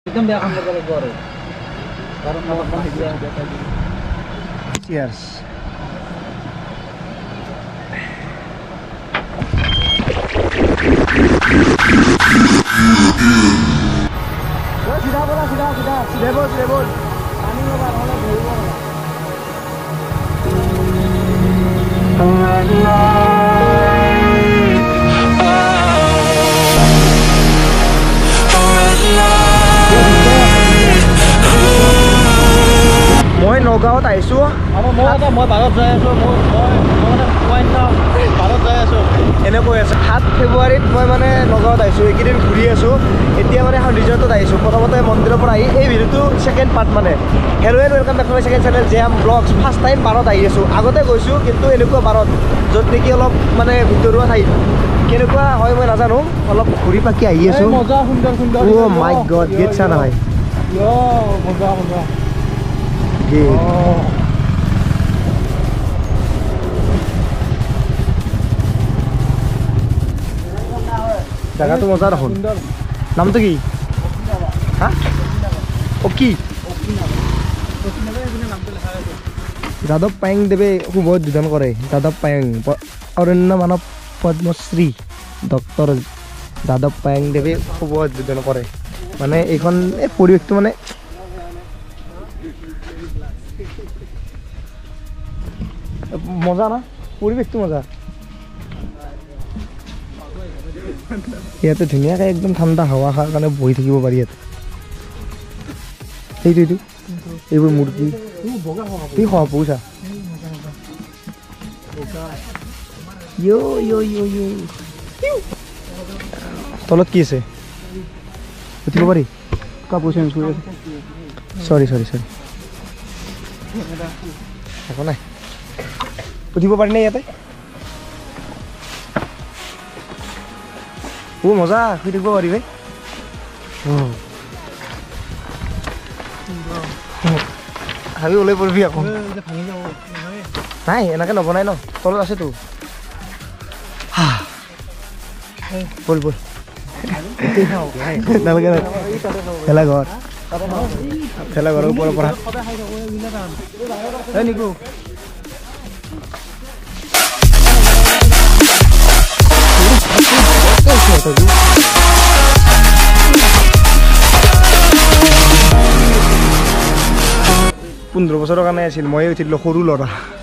একদম বেয়া কাম কৰিব লাগিব আৰু কাৰণ চিয়াৰ্ছ চিধা বলা চিধা চিধা চিধা বল পানী ল'বা নহ'লে ধৰিব মই নগাঁৱত আহিছোঁ আৰু মই বাৰত যাই আছোঁ বাৰত যাই আছোঁ এনেকৈ আছে 7 ফেব্ৰুৱাৰীত মই মানে নগাঁৱত আহিছোঁ এইকেইদিন ঘূৰি আছোঁ এতিয়া মানে এখন ৰিজৰ্টত আহিছোঁ প্ৰথমতে মন্দিৰৰ পৰা আহি এই ভিডিঅ'টো ছেকেণ্ড পাৰ্ট মানে hello' and welcome back to my second channel JM vlogs first time বাৰত আহি আছোঁ আগতে গৈছোঁ কিন্তু এনেকুৱা বাৰত য'ত নেকি অলপ মানে ভিতৰুৱা ঠাইত কেনেকুৱা হয় মই নাজানো অলপ ঘূৰি পাকি আহি আছোঁ মজা সুন্দৰ সুন্দৰ অ' মাই গড গেট চা নহয় মজা মজা জায়গাটো মজা দেখোন নামটো কি হা অকি যাদৱ পায়েং দেৱে শুভ উদ্বোধন কৰে যাদৱ পায়েং অৰণ্য মানৱ পদ্মশ্ৰী ডক্টৰ যাদৱ পায়েং দেৱে শুভ উদ্বোধন কৰে মানে এইখন এই পৰিৱেশটো মানে মজা না পৰিৱেশটো মজা ইয়াতে ধুনীয়াকৈ একদম ঠাণ্ডা হাৱা খোৱাৰ কাৰণে বহি থাকিব পাৰি ইয়াতে এইটো এইবোৰ মূৰ্তি কি খোৱা পইচা তলত কি আছে উঠিব পাৰি কাপোৰ চেঞ্জ কৰি আছে চৰি একো নাই উঠিব পাৰি নে ইয়াতে মজা শুই থাকিব পাৰি ভাই ভাবি ওলাই পৰিবি আকৌ নাই এনেকৈ নবনাই ন তলত আছেতো বল নালাগে ভেলাঘৰ ভেলাঘৰৰ ওপৰৰ পৰা নিকো পোন্ধৰ বছৰৰ কাৰণে আছিল ময়ে উঠিলো সৰু ল'ৰা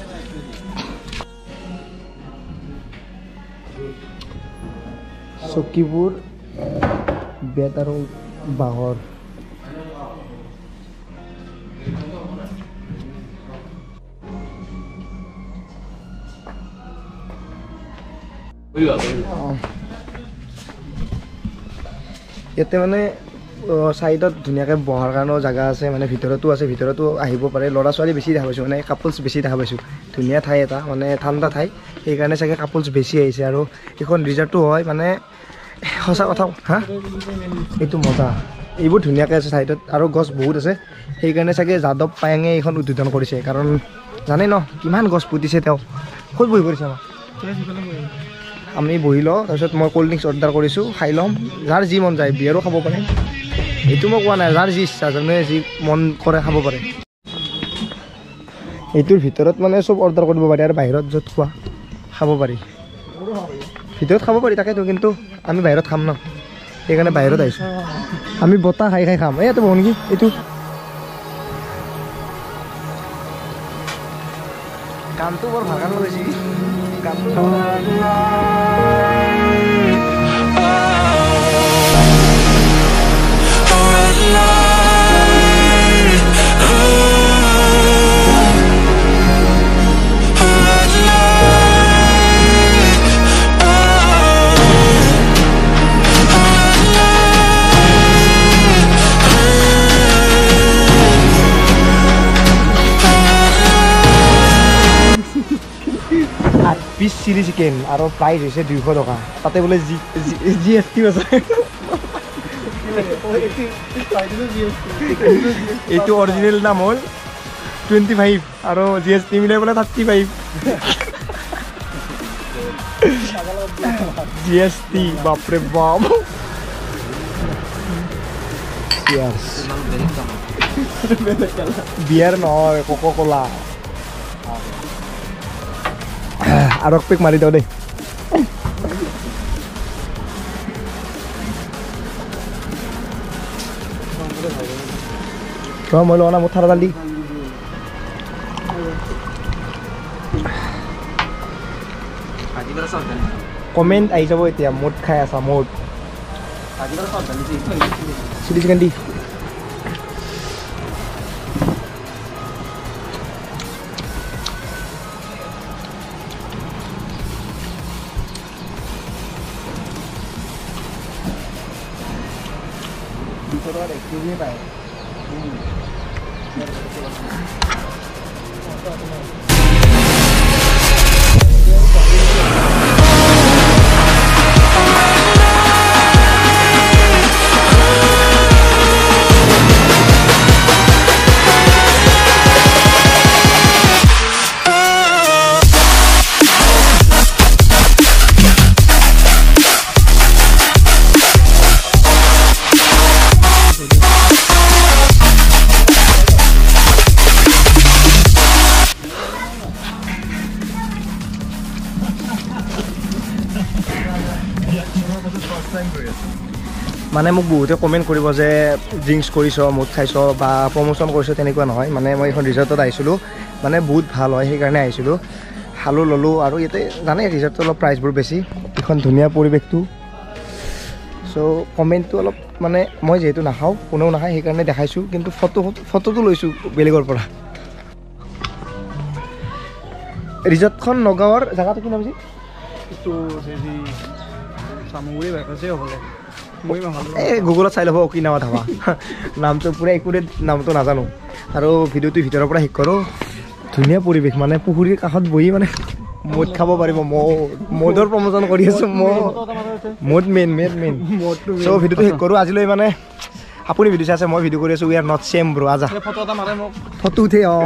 চকীবোৰ বেত আৰু বাঁহৰ ইয়াতে মানে সাইডত ধুনীয়াকৈ বহাৰ কাৰণেও জায়গা আছে মানে ভিতৰতো আছে ভিতৰতো আহিব পাৰে ল'ৰা ছোৱালী বেছি দেখা পাইছোঁ মানে কাপলছ বেছি দেখা পাইছোঁ ধুনীয়া ঠাই এটা মানে ঠাণ্ডা ঠাই সেইকাৰণে চাগে কাপলছ বেছি আহিছে আৰু এইখন ৰিজৰ্টটো হয় মানে সঁচা কথা হা এইটো মজা এইবোৰ ধুনীয়াকৈ আছে চাইডত আৰু গছ বহুত আছে সেইকাৰণে চাগে যাদৱ পায়েঙে এইখন উদ্বোধন কৰিছে কাৰণ জানে ন কিমান গছ পুতিছে তেওঁ ক'ত বহি পৰিছে আমাক আমি বহি লওঁ তাৰপিছত মই ক'ল্ড ড্ৰিংকছ অৰ্ডাৰ কৰিছোঁ খাই ল'ম যাৰ যি মন যায় বিয়াৰো খাব পাৰে এইটো মই কোৱা নাই যাৰ যি ইচ্ছা যোনে যি মন কৰে খাব পাৰে এইটোৰ ভিতৰত মানে চব অৰ্ডাৰ কৰিব পাৰি আৰু বাহিৰত য'ত খোৱা খাব পাৰি ভিতৰত খাব পাৰি তাকেতো কিন্তু আমি বাহিৰত খাম ন সেইকাৰণে বাহিৰত আহিছোঁ আমি বতাহ খাই খাম এইটো বহো নেকি এইটো গানটো বৰ ভাল গান লগাইছে গানটো পিচ চিলি চিকেন আৰু প্ৰাইচ হৈছে 200 টকা তাতে বোলে GST আছে এইটো অৰিজিনেল দাম হ'ল 25 আৰু GST মিলাই বোলে 35 GST বাপৰে বাপ চিয়াৰ্ছ বিয়াৰ নহয় কোকো কোলা আৰু এক পেক মাৰি দিওঁ দেই মই লোৱা না মোৰ থাৰা দালি কমেণ্ট আহি যাব এতিয়া মুড খাই আছা মুড চিলি চিকেন দি পায় মানে মোক বহুতে কমেণ্ট কৰিব যে ড্ৰিংকছ কৰিছ মুড খাইছ বা প্ৰমোশ্যন কৰিছ তেনেকুৱা নহয় মানে মই এখন ৰিজৰ্টত আহিছিলোঁ মানে বহুত ভাল হয় সেইকাৰণে আহিছিলোঁ খালোঁ ল'লোঁ আৰু ইয়াতে জানে ৰিজৰ্টত অলপ প্ৰাইচবোৰ বেছি এখন ধুনীয়া পৰিৱেশটো চ' কমেণ্টটো অলপ মানে মই যিহেতু নাখাওঁ কোনেও নাখায় সেইকাৰণে দেখাইছোঁ কিন্তু ফটোটো লৈছোঁ বেলেগৰ পৰা ৰিজৰ্টখন নগাঁৱৰ জেগাটো কি নাম হৈছে এই গুগলত চাই ল'ব অকিনাৱা ধাবা নামটো পূৰা একোৰে নামটো নাজানো আৰু ভিডিঅ'টো ভিতৰৰ পৰা শিক কৰোঁ ধুনীয়া পৰিৱেশ মানে পুখুৰীৰ কাষত বহি মানে মদ খাব পাৰিব মদৰ প্ৰমোশ্যন কৰি আছোঁ মদ মেইন চ' ভিডিঅ'টো শেষ কৰোঁ আজিলৈ মানে আপুনি ভিডিঅ' চাই আছে মই ভিডিঅ' কৰি আছোঁ উই আৰ নট চেম ব্ৰ আজা ফটো উঠে অঁ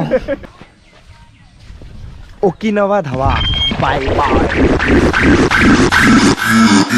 অকিনাৱা ধাবা বাই বাই